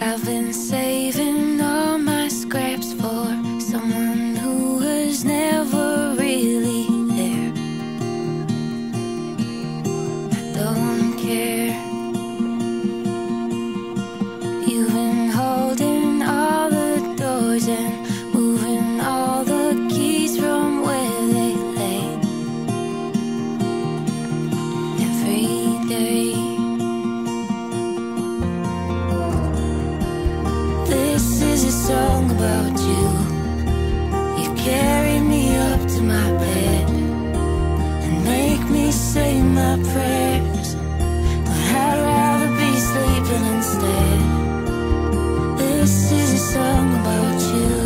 I've been saving all my scraps for someone who was never really there. I don't care. You've been holding all the doors and moving all the keys from where they lay. Every day. This is a song about you. You carry me up to my bed and make me say my prayers, but I'd rather be sleeping instead. This is a song about you.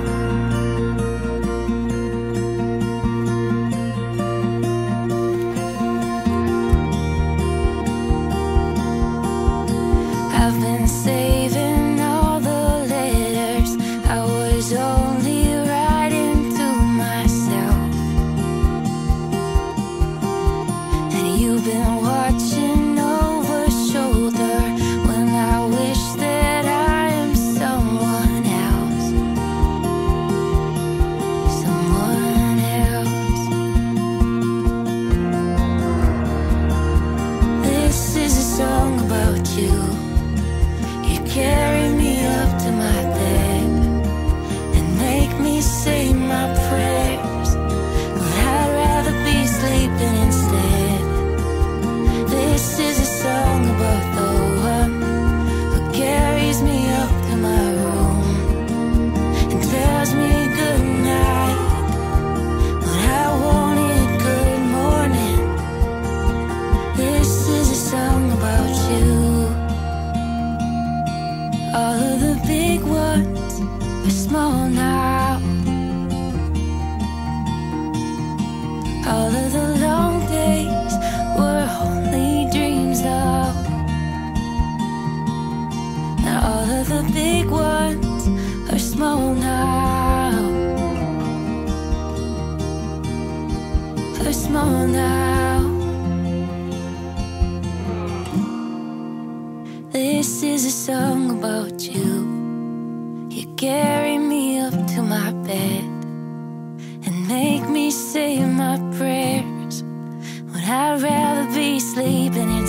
I've been saving all the letters I was only writing to myself, and you've been watching over shoulder when I wish that I am someone else, someone else. This is a song about you. You carry me up to my bed and make me say my prayers, but I'd rather be sleeping instead. This is a song about the one who carries me up to my room and tells me good night, but I wanted good morning. This is a song about you. All of the big ones are small now. All of the long days were only dreams now. Now all of the big ones are small now. Are small now. This is a song about you. You carry me up to my bed and make me say my prayers, when I'd rather be sleeping in